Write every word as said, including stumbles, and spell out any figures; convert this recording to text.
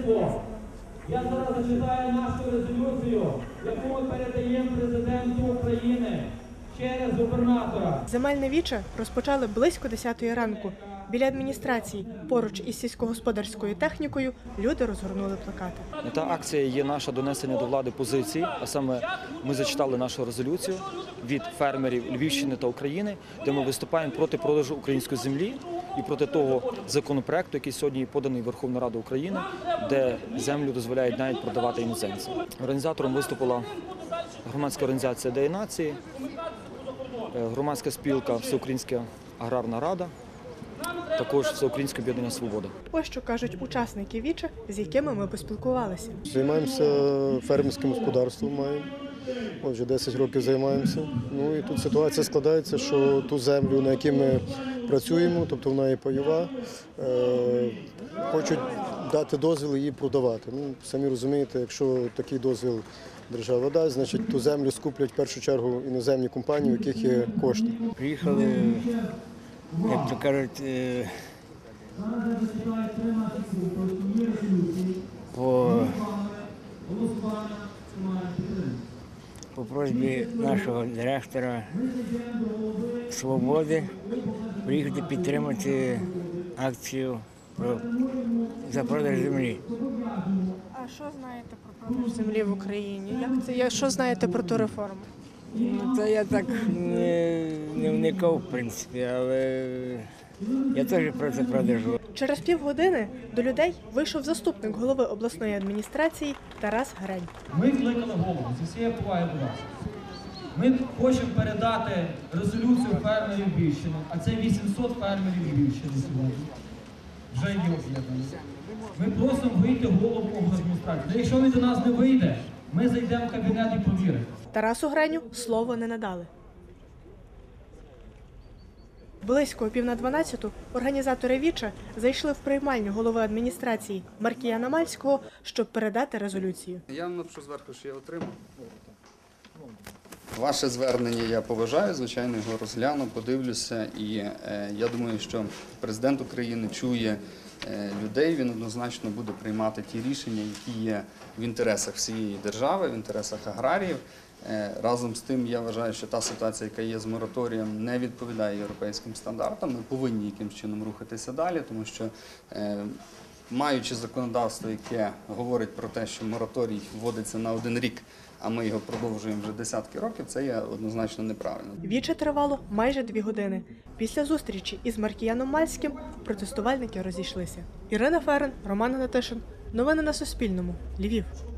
товариство, я зараз зачитаю нашу резолюцію, яку ми передаємо президенту України через губернатора. Земельне віче розпочали близько десятої ранку. Біля адміністрації, поруч із сільськогосподарською технікою, люди розгорнули плакати. Мета акції є наше донесення до влади позиції, а саме ми зачитали нашу резолюцію від фермерів Львівщини та України, де ми виступаємо проти продажу української землі і проти того законопроекту, який сьогодні поданий Верховною Радою України, де землю дозволяють навіть продавати іноземцям. Організатором виступила громадська організація «Ідеї нації», громадська спілка «Всеукраїнська аграрна рада», також Всеукраїнське об'єднання «Свобода». Ось що кажуть учасники віче, з якими ми поспілкувалися. Займаємося фермерським господарством, маємо. Вже десять років займаємося. Ну і тут ситуація складається, що ту землю, на якій ми працюємо, тобто вона є пайова, е, хочуть дати дозвіл її продавати. Ну, самі розумієте, якщо такий дозвіл держава дасть, значить ту землю скуплять в першу чергу іноземні компанії, у яких є кошти. Приїхали, як то кажуть, по, по просьбі нашого директора «Свободи» приїхати підтримати акцію про, за продаж землі. А що знаєте про продаж землі в Україні? Як це? Що знаєте про ту реформу? Ну, та я так не, не вникав, в принципі, але я теж проти продажу. Через півгодини до людей вийшов заступник голови обласної адміністрації Тарас Грень. Ми кликали голову зі всієї поваги до вас. Ми хочемо передати резолюцію фермерів Львівщини, а це вісімсот фермерів Львівщини сьогодні. Вже є об'єднані. Ми просимо вийти голову адміністрації. Та якщо він до нас не вийде, ми зайдемо в кабінет і провіримо. Тарасу Греню слово не надали. Близько о пів на дванадцяту організатори віче зайшли в приймальню голови адміністрації Маркіяна Мальського, щоб передати резолюцію. Я вам напишу зверху, що я отримав. Ваше звернення я поважаю, звичайно, його розгляну, подивлюся. І е, я думаю, що президент України чує е, людей, він однозначно буде приймати ті рішення, які є в інтересах всієї держави, в інтересах аграріїв. Е, разом з тим, я вважаю, що та ситуація, яка є з мораторієм, не відповідає європейським стандартам. Ми повинні якимось чином рухатися далі, тому що е, маючи законодавство, яке говорить про те, що мораторій вводиться на один рік, а ми його продовжуємо вже десятки років, це є однозначно неправильно. Віче тривало майже дві години. Після зустрічі із Маркіяном Мальським протестувальники розійшлися. Ірина Ферен, Роман Гнатишин. Новини на Суспільному. Львів.